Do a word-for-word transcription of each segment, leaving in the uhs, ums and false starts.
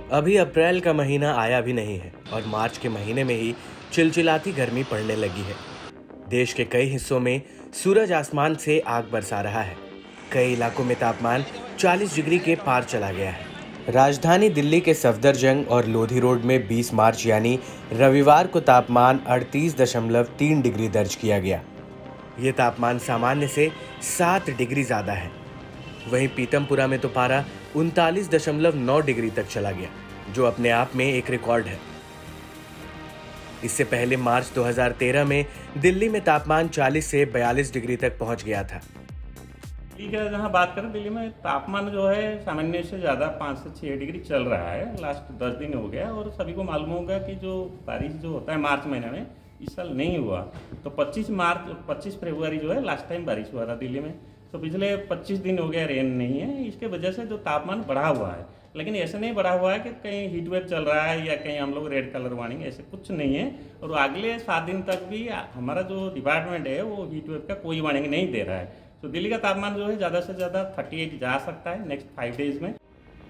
अभी अप्रैल का महीना आया भी नहीं है और मार्च के महीने में ही चिलचिलाती गर्मी पड़ने लगी है। देश के कई हिस्सों में सूरज आसमान से आग बरसा रहा है। कई इलाकों में तापमान चालीस डिग्री के पार चला गया है। राजधानी दिल्ली के सफदरजंग और लोधी रोड में बीस मार्च यानी रविवार को तापमान अड़तीस दशमलव तीन डिग्री दर्ज किया गया। ये तापमान सामान्य से सात डिग्री ज़्यादा है। वहीं पीतमपुरा में तो पारा उनतालीस दशमलव नौ डिग्री तक चला गया, जो अपने आप में एक रिकॉर्ड है। इससे पहले मार्च दो हज़ार तेरह में दिल्ली में तापमान चालीस से बयालीस डिग्री तक पहुंच गया था। दिल्ली का जहाँ बात करें, दिल्ली में तापमान जो है सामान्य से ज़्यादा पाँच से छः डिग्री चल रहा है। लास्ट दस दिन हो गया और सभी को मालूम होगा कि जो बारिश जो होता है मार्च महीने में इस साल नहीं हुआ। तो पच्चीस मार्च पच्चीस फरवरी जो है लास्ट टाइम बारिश हुआ था दिल्ली में। तो पिछले पच्चीस दिन हो गया रेन नहीं है। इसके वजह से जो तापमान बढ़ा हुआ है, लेकिन ऐसे नहीं बढ़ा हुआ है कि कहीं हीट वेव चल रहा है या कहीं हम लोग रेड कलर वार्निंग, ऐसे कुछ नहीं है। और अगले सात दिन तक भी हमारा जो डिपार्टमेंट है वो हीट वेव का कोई वार्निंग नहीं दे रहा है। तो दिल्ली का तापमान जो है ज़्यादा से ज़्यादा अड़तीस जा सकता है नेक्स्ट फाइव डेज में।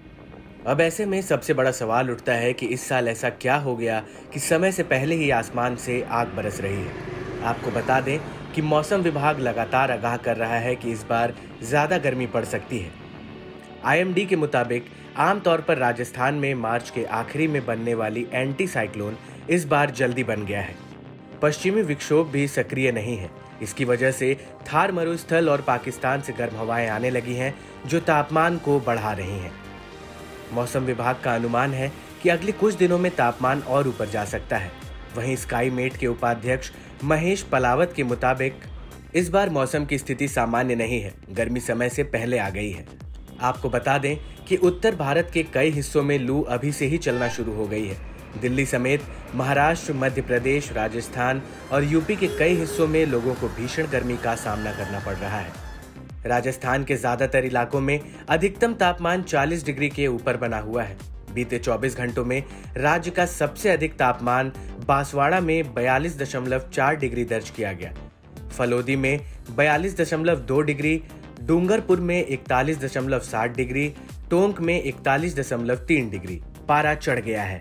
अब ऐसे में सबसे बड़ा सवाल उठता है कि इस साल ऐसा क्या हो गया कि समय से पहले ही आसमान से आग बरस रही है। आपको बता दें कि मौसम विभाग लगातार आगाह कर रहा है कि इस बार ज़्यादा गर्मी पड़ सकती है। आई एम डी के मुताबिक आमतौर पर राजस्थान में मार्च के आखिरी में बनने वाली एंटी साइक्लोन इस बार जल्दी बन गया है। पश्चिमी विक्षोभ भी सक्रिय नहीं है। इसकी वजह से थार मरुस्थल और पाकिस्तान से गर्म हवाएं आने लगी हैं, जो तापमान को बढ़ा रही हैं। मौसम विभाग का अनुमान है कि अगले कुछ दिनों में तापमान और ऊपर जा सकता है। वहीं स्काई मेट के उपाध्यक्ष महेश पलावत के मुताबिक इस बार मौसम की स्थिति सामान्य नहीं है, गर्मी समय से पहले आ गई है। आपको बता दें कि उत्तर भारत के कई हिस्सों में लू अभी से ही चलना शुरू हो गई है। दिल्ली समेत महाराष्ट्र, मध्य प्रदेश, राजस्थान और यूपी के कई हिस्सों में लोगों को भीषण गर्मी का सामना करना पड़ रहा है। राजस्थान के ज्यादातर इलाकों में अधिकतम तापमान चालीस डिग्री के ऊपर बना हुआ है। बीते चौबीस घंटों में राज्य का सबसे अधिक तापमान बांसवाड़ा में बयालीस दशमलव चार डिग्री दर्ज किया गया। फलोदी में बयालीस दशमलव दो डिग्री, डूंगरपुर में इकतालीस दशमलव सात डिग्री, टोंक में इकतालीस दशमलव तीन डिग्री पारा चढ़ गया है।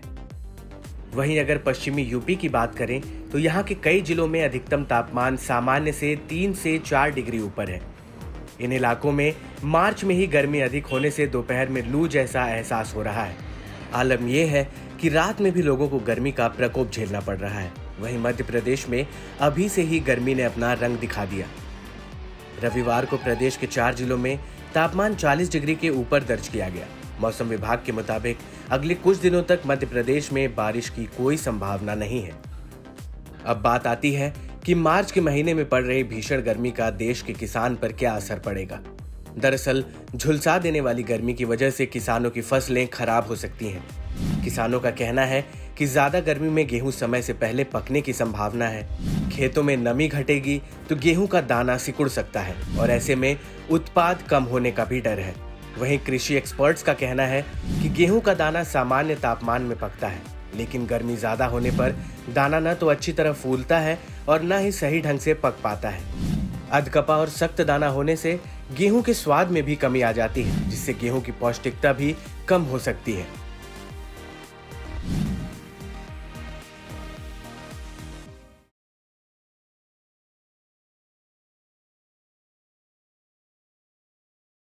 वहीं अगर पश्चिमी यूपी की बात करें तो यहाँ के कई जिलों में अधिकतम तापमान सामान्य से तीन से चार डिग्री ऊपर है। इन इलाकों में मार्च में ही गर्मी अधिक होने से दोपहर में लू जैसा एहसास हो रहा है। आलम यह है कि रात में भी लोगों को गर्मी का प्रकोप झेलना पड़ रहा है। वहीं मध्य प्रदेश में अभी से ही गर्मी ने अपना रंग दिखा दिया। रविवार को प्रदेश के चार जिलों में तापमान चालीस डिग्री के ऊपर दर्ज किया गया। मौसम विभाग के मुताबिक अगले कुछ दिनों तक मध्य प्रदेश में बारिश की कोई संभावना नहीं है। अब बात आती है कि मार्च के महीने में पड़ रही भीषण गर्मी का देश के किसान पर क्या असर पड़ेगा। दरअसल झुलसा देने वाली गर्मी की वजह से किसानों की फसलें खराब हो सकती हैं। किसानों का कहना है कि ज्यादा गर्मी में गेहूं समय से पहले पकने की संभावना है। खेतों में नमी घटेगी तो गेहूं का दाना सिकुड़ सकता है और ऐसे में उत्पाद कम होने का भी डर है। वहीं कृषि एक्सपर्ट्स का कहना है कि गेहूं का दाना सामान्य तापमान में पकता है, लेकिन गर्मी ज्यादा होने पर दाना न तो अच्छी तरह फूलता है और न ही सही ढंग से पक पाता है। अधकपा और सख्त दाना होने से गेहूं के स्वाद में भी कमी आ जाती है, जिससे गेहूं की पौष्टिकता भी कम हो सकती है।